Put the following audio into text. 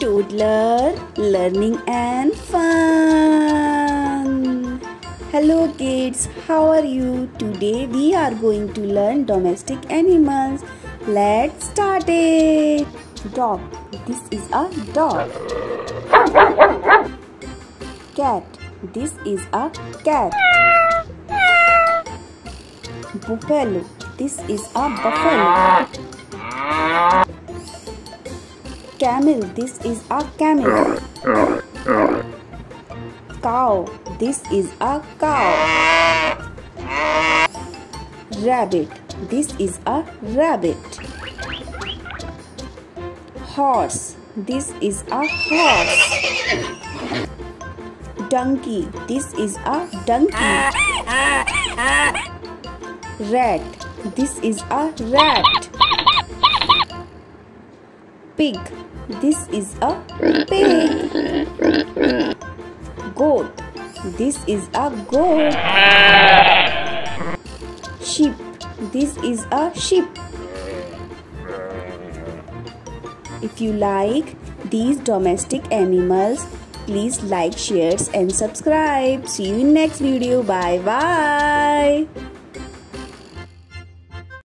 toddler learning and fun. Hello kids, how are you? Today we are going to learn domestic animals. Let's start it. Dog. This is a dog. Cat. This is a cat. Buffalo. This is a buffalo. Camel. This is a camel. Cow. This is a cow. Rabbit. This is a rabbit. Horse. This is a horse. Donkey. This is a donkey. Rat. This is a rat. Pig. This is a pig. Goat. This is a goat. Sheep. This is a sheep. If you like these domestic animals, please like, share and subscribe. See you in next video. Bye bye.